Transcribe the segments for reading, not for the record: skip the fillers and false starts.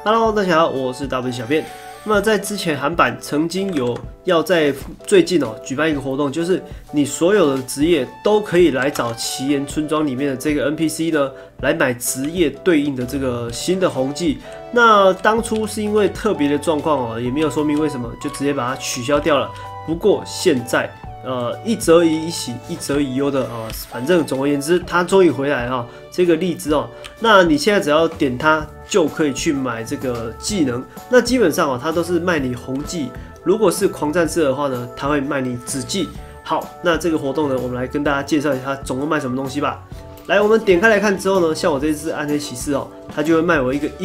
Hello， 大家好，我是 W 小便。那么在之前韩版曾经有要在最近举办一个活动，就是你所有的职业都可以来找奇岩村庄里面的这个 NPC 呢，来买职业对应的这个新的红技。那当初是因为特别的状况也没有说明为什么，就直接把它取消掉了。不过现在一则以喜，一则以忧的反正总而言之，它终于回来了这个荔枝那你现在只要点它，就可以去买这个技能。那基本上它都是卖你红技，如果是狂战士的话呢，它会卖你紫技。好，那这个活动呢，我们来跟大家介绍一下它总共卖什么东西吧。来，我们点开来看之后呢，像我这只暗黑骑士它就会卖我一个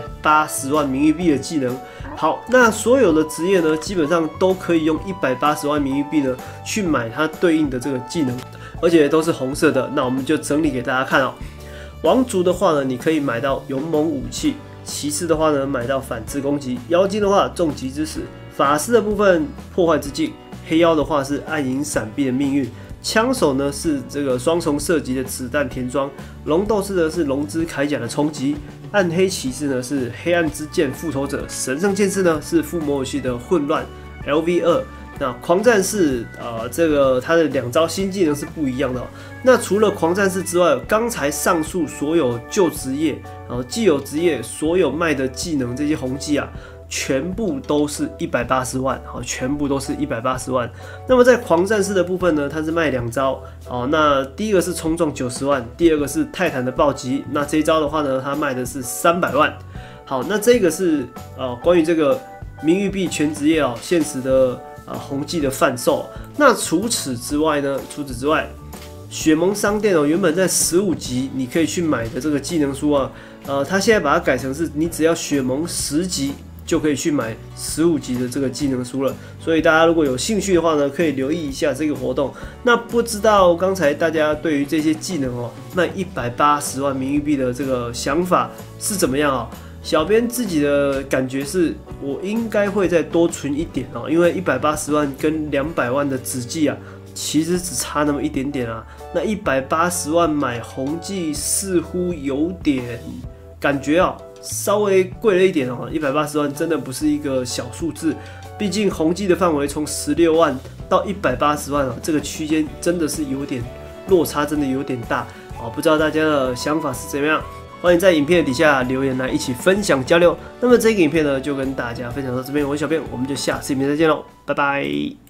180万名誉币的技能。好，那所有的职业呢，基本上都可以用180万名誉币呢去买它对应的这个技能，而且都是红色的。那我们就整理给大家看王族的话呢，你可以买到勇猛武器；骑士的话呢，买到反制攻击；妖精的话，重击之石；法师的部分破坏之境；黑妖的话是暗影闪避的命运。枪手呢是这个双重射击的子弹填装，龙斗士呢是龙之铠甲的冲击，暗黑骑士呢是黑暗之剑复仇者，神圣剑士呢是附魔武器的混乱 LV2。那狂战士这个它的2招新技能是不一样的那除了狂战士之外，刚才上述所有旧职业既有职业所有卖的技能这些红技全部都是180万，全部都是180万。那么在狂战士的部分呢，它是卖2招，那第一个是冲撞90万，第二个是泰坦的暴击。那这一招的话呢，它卖的是300万。好，那这个是关于这个名誉币全职业现实的红技的贩售。那除此之外，血盟商店原本在15级你可以去买的这个技能书它现在把它改成是你只要血盟10级。就可以去买15级的这个技能书了，所以大家如果有兴趣的话呢，可以留意一下这个活动。那不知道刚才大家对于这些技能卖180万名誉币的这个想法是怎么样小编自己的感觉是，我应该会再多存一点因为180万跟200万的紫技其实只差那么一点点那180万买红技似乎有点感觉稍微贵了一点180万真的不是一个小数字，毕竟红技的范围从16万到180万这个区间真的是有点落差，真的有点大不知道大家的想法是怎么样？欢迎在影片底下留言来一起分享交流。那么这个影片呢，就跟大家分享到这边，我是小便，我们就下次影片再见喽，拜拜。